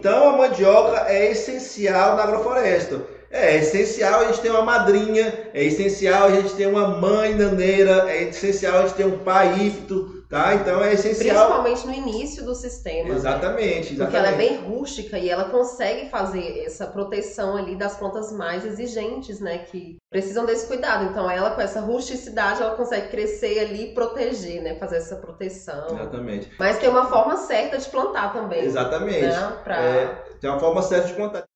Então a mandioca é essencial na agrofloresta. É essencial a gente ter uma madrinha, é essencial a gente ter uma mãe naneira, é essencial a gente ter um pai ífito, tá? Então é essencial. Principalmente no início do sistema. Exatamente, né? Porque ela é bem rústica e ela consegue fazer essa proteção ali das plantas mais exigentes, né? Que precisam desse cuidado. Então ela, com essa rusticidade, ela consegue crescer ali e proteger, né? Fazer essa proteção. Exatamente. Mas tem uma forma certa de plantar também. Exatamente. Né? Tem uma forma certa de plantar.